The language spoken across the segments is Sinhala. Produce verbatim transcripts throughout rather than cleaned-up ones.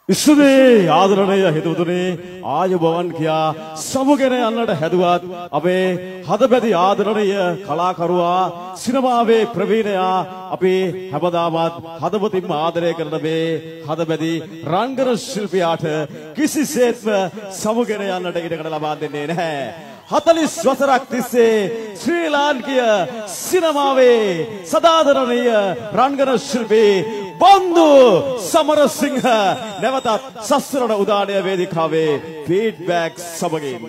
ඉස්සුදේ ආදරණීය හිතවතුනි ආයුබෝවන් කියා සමුගෙන යන්නට හැදුවත් අපේ හදබැදි ආදරණීය කලාකරුවා සිනමාවේ ප්‍රවීණයා අපේ හැමදාමත් හදවතින්ම ආදරය කරන මේ හදබැදි රංගන ශිල්පියාට කිසිසේත්ම සමුගෙන යන්නට ඉඩකඩ ලබා දෙන්නේ නැහැ. හතළිස් වසරක් තිස්සේ ශ්‍රී ලාංකීය සිනමාවේ සදාදරණීය රංගන ශිල්පී බන්දු සමරසිංහ නැවතත් සස්සරණ උදානය වේදිකාවේ ෆීඩ්බැක් සමගින්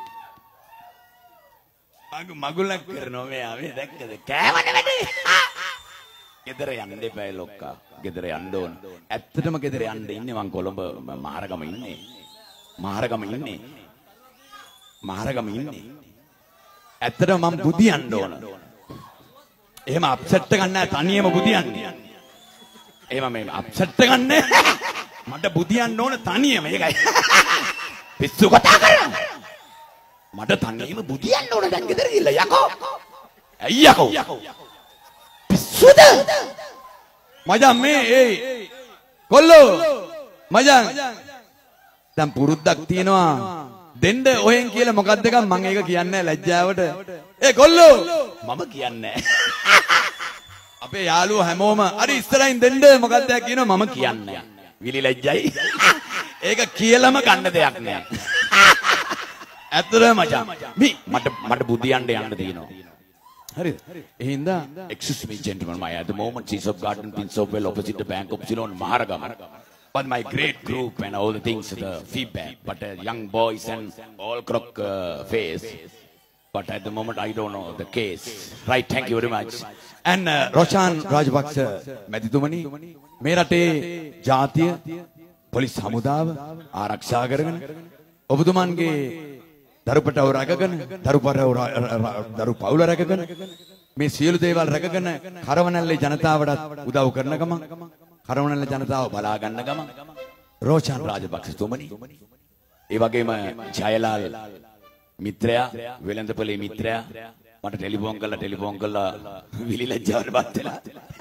මග මගුලක් කරනවා මේ ආවේ දැක්කද කෑමනේ වැඩේ. ගෙදර යන්න එපා ලොක්කා. ගෙදර යන්න ඕන. ඇත්තටම ගෙදර යන්න ඉන්නේ මං කොළඹ මහරගම ඉන්නේ. මහරගම ඉන්නේ. මහරගම ඉන්නේ. ඇත්තටම මං බුදියන්න ඕන. එහෙම අප්සෙට් එක ගන්න තනියම බුදියන්නේ. එහෙම මේ අප්සෙට් එක ගන්න මට බුදියන්න ඕන තනියම ඒකයි. පිස්සු කතා කරන්නේ. මට තනියම බුදියන්න ඕන දැන් ගෙදර ගිහලා යකෝ. ඇයි යකෝ? පිස්සුද? මචං මේ ඒ කොල්ලෝ මචං දැන් පුරුද්දක් තියෙනවා දෙන්න ඔහෙන් කියලා මොකක්ද එකක් මම ඒක කියන්නේ ලැජ්ජාවට. ඒ කොල්ලෝ මම කියන්නේ අපේ යාළුවෝ හැමෝම අර ඉස්සරහින් දෙන්න මොකක්ද කියනවා මම කියන්නේ. විලි ලැජ්ජයි. ඒක කියලාම ගන්න දෙයක් නෑ. ඇත්තටම මචං මේ මට මට බුදියන්න යන්න තියෙනවා. හරිද? එහෙනම් excuse me gentlemen, my at the moment she's of garden pin so well opposite the bank of Ceylon Maharagam. But my great group and all the things, the feedback, but uh, young boys and all crook uh, face. But at the moment I don't know the case. Right, thank you very much. And uh, Roshan Rajapaksa Maditumani, මේ රටේ ජාතිය පොලිස් හමුදාව ආරක්ෂා කරගෙන ඔබතුමන්ගේ දරුපටව රැකගෙන දරුපටව දරු පවුල රැකගෙන මේ සියලු දේවල් රැකගෙන කරවනල්ලේ ජනතාවටත් උදව් කරන ගමන් කරවනල්ලේ ජනතාව බලා ගන්න ගමන් රෝෂන් රාජපක්ෂතුමනි ඒ වගේම ජයලාල් මිත්‍රයා වෙළඳපොලේ මිත්‍රයා මට ටෙලිෆෝන් කරලා ටෙලිෆෝන් කරලා විලි ලැජ්ජාවටපත් වෙලා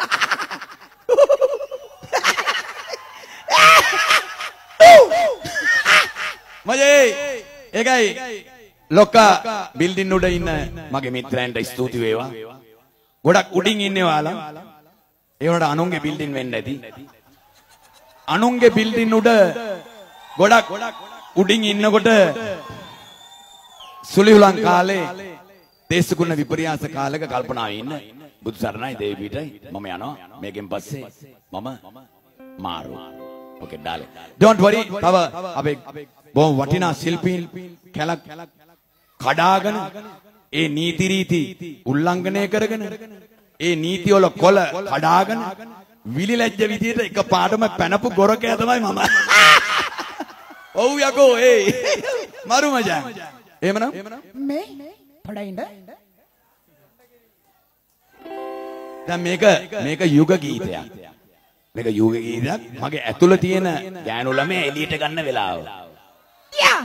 මජේ ඒකයි ලොක්කා බිල්ඩින් උඩ ඉන්න මගේ මිත්‍රයන්ට ස්තුති වේවා. ගොඩක් උඩින් ඉන්නේ වාලා. ඒ වලට අනුන්ගේ බිල්ඩින් වෙන්න ඇති. අනුන්ගේ බිල්ඩින් උඩ ගොඩක් උඩින් ඉන්නකොට සුලිහුලන් කාලේ දේශගුණ විපර්යාස කාලයක කල්පනාවේ ඉන්න බුදු සරණයි දේවීටයි මම යනවා. මේකෙන් පස්සේ මම මාරු. Okay darling. Don't worry. තව අපේ බොහොම වටිනා ශිල්පීන් කැලක් කඩාගෙන ඒ නීති රීති උල්ලංඝනය කරගෙන ඒ නීති වල කොළ කඩාගෙන විලි ලැජ්ජ විදියට එක පාඩම පැනපු ගොරකයා තමයි මම. ඔව් යකෝ ඒ මරු මචං. එහෙමනම් මේ පඩයින්ද දැන් මේක මේක යුග ගීතයක්. මේක යුග ගීතයක්. මගේ ඇතුළ තියෙන ගෑනු ළමයා එළියට ගන්න වෙලාව. යා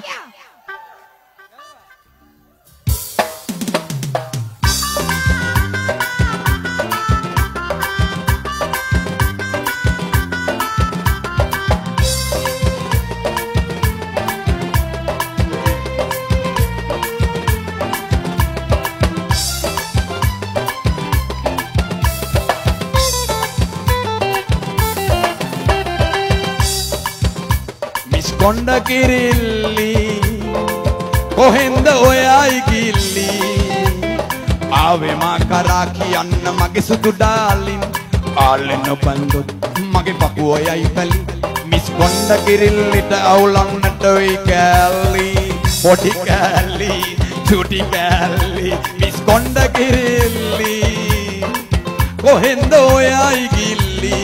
කොණ්ඩ කිරිල්ලි කොහෙන්ද ඔයයි කිල්ලි ආවේ මා කරා කියන්න මගේ සුදු ඩාලින් ආලෙන බන්දොත් මගේ පපුව ඔයයි පැලි මිස් කොණ්ඩ කිරිල්ලිට අවුලන්නට වෙයි කැලි පොඩි කැලි චුටි කැලි මිස් කොණ්ඩ කිරිල්ලි කොහෙන්ද ඔයයි කිල්ලි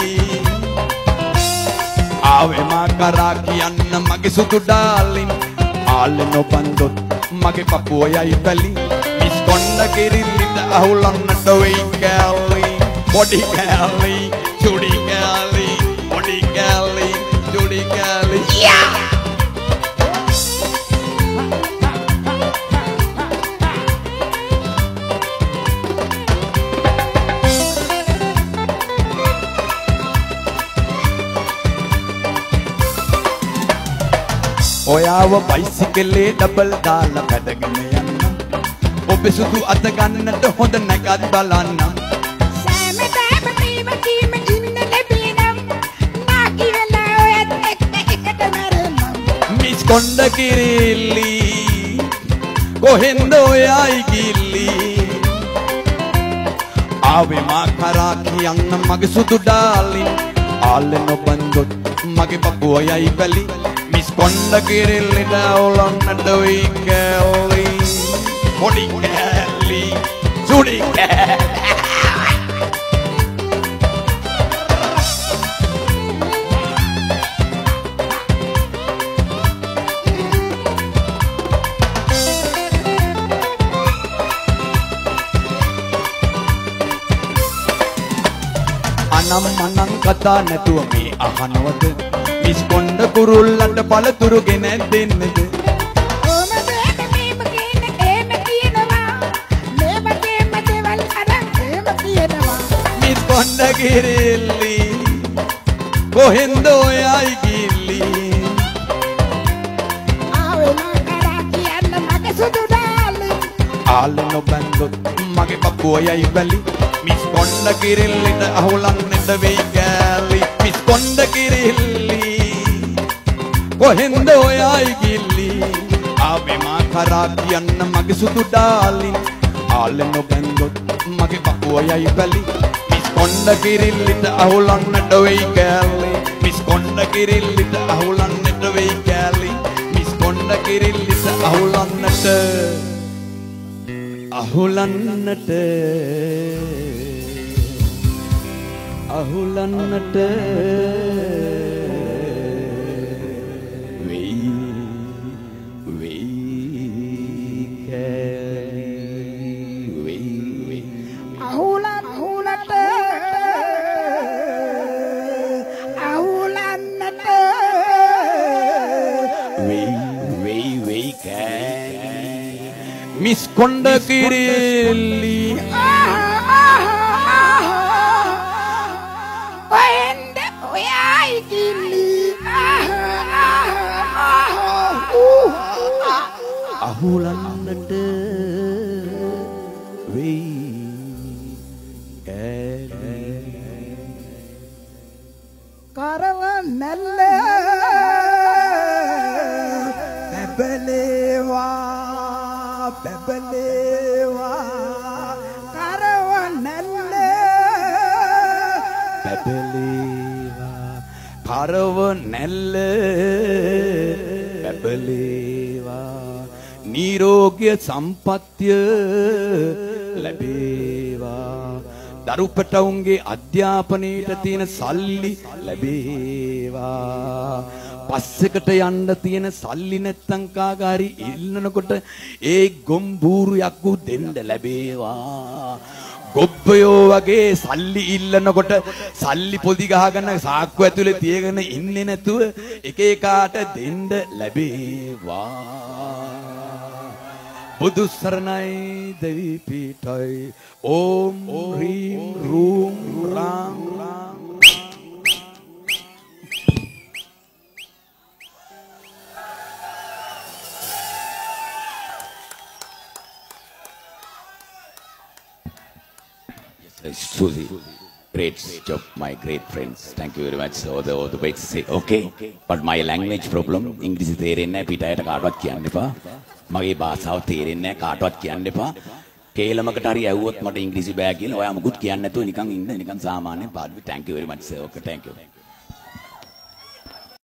ආවේ මා කරා කියන්න මගේ සුදු ඩාලින් ආලෙන බන්දොත් මගේ පපුව යයි පැලි මිස් කොණ්ඩ කිරිල්ලිට අහුලන්නට වෙයි කැලි පොඩි කැලි චුඩි කැලි පොඩි කැලි චුඩි කැලි යා ඔයාව බයිසිකලේ ඩබල් දාලා පැදගෙන යන්න ඔබ සුදු අත ගන්නට හොඳ නැගත් බලන්න සෑමදාම මේව කීම ඉන්න ලැබෙනම් නාකි වෙලා ඔයත් එක්ක එකට මරනම් මිස් කොණ්ඩ කිරිල්ලි කොහෙන්ද ඔයයි ගිල්ලි ආවේ මා කරා කියන්න මගේ සුදු ඩාලින් ආලේ නොබන්දොත් මගේ බබුවයයි බැලි මිස් කොණ්ඩ කිරිල්ලිට ඔලන්නට වෙයි කැලි පොඩි කැලි සුඩි කැලි අනම් මනම් කතා නැතුව මේ අහනවද මිස් කොණ්ඩ කුරුල්ලන්ට පළතුරු ගෙන දෙන්නද ඕම බේක මේම කියන එහෙම කියනවා මේ වගේම දේවල් අරන් එහෙම කියනවා මිස් කොණ්ඩ කිරිල්ලි කොහෙන්ද ඔයයි ගිල්ලි ආවේ මා කරා කියන්න මගේ සුදු ඩාලි ආලේ නොබන්දොත් මගේ බබුවයයි බැලි මිස් කොණ්ඩ කිරිල්ලිට අහුලන්නට වෙයි කැලි මිස් කොණ්ඩ කිරිල්ලි කොහෙන්ද ඔයයි ගිල්ලි ආවේ මා කරා කියන්න මගේ සුදු ඩාලින් ආලේ නොබන්දොත් මගේ බබුවයයි බැලි මිස් කොණ්ඩ කිරිල්ලිට අහුලන්නට වෙයි කැලි මිස් කොණ්ඩ කිරිල්ලිට අහුලන්නට වෙයි කැලි මිස් කොණ්ඩ කිරිල්ලිට අහුලන්නට අහුලන්නට අහුලන්නට වෙයි වෙයි කැලි වෙයි වෙයි අහුලන් අහුලට අහුලන්නට වෙයි වෙයි වෙයි කැලි මිස් කොණ්ඩ කිරිල්ලි ඔයෙන්ද ඔයයි කිලි අහුලන්නට වෙයි කැලි කරව නැල්ල බැබලේවා බැබලේවා කරව නැල්ල බැබලේවා කරව නැල්ල බැබලේවා නිරෝග්‍ය සම්පත්‍ය ලැබේවා දරුපටවුන්ගේ අධ්‍යාපනයට තියෙන සල්ලි ලැබේවා පස්සෙකට යන්න තියෙන සල්ලි නැත්තම් කාගාරි ඉල්ලනකොට ඒ ගොම්බూరు යක්කු දෙන්න ලැබේවා ගොබ්බයෝ වගේ සල්ලි ඉල්ලනකොට සල්ලි පොදි ගහගෙන සාක්කු ඇතුලේ තියගෙන ඉන්නේ නැතුව එක එකාට දෙන්න ලැබේවා බුදු සරණයි දෙවි පීඨයි ඕම් රීම් රූම් රාම් රාම් Susie, great job, my great friends. Thank you very much. All the all the way say okay, but my language problem. English තේරෙන්නේ නැහැ පිටයට කාටවත් කියන්න එපා. මගේ භාෂාව තේරෙන්නේ නැහැ කාටවත් කියන්න එපා. කේලමකට හරි ඇහුවොත් මට ඉංග්‍රීසි බෑ කියලා ඔයා මුකුත් කියන්නේ නැතුව නිකන් ඉන්න නිකන් සාමාන්‍යයෙන් පාඩුවේ. Thank you very much sir. Okay, thank you.